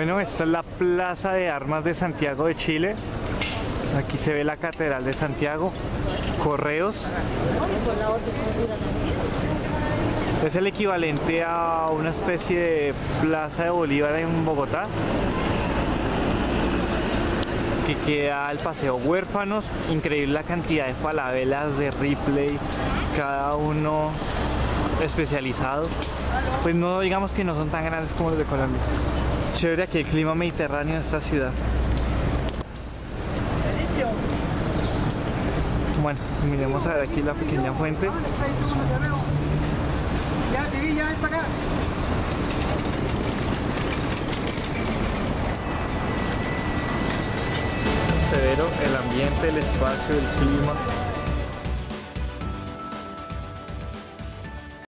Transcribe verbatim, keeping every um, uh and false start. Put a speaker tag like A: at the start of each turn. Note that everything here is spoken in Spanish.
A: Bueno, esta es la Plaza de Armas de Santiago de Chile. Aquí se ve la Catedral de Santiago, Correos. Es el equivalente a una especie de Plaza de Bolívar en Bogotá, que queda el Paseo Huérfanos. Increíble la cantidad de falabelas de Ripley, cada uno especializado. Pues no digamos que no son tan grandes como los de Colombia. Chévere aquí el clima mediterráneo de esta ciudad. Bueno, miremos a ver aquí la pequeña fuente. Severo el ambiente, el espacio, el clima.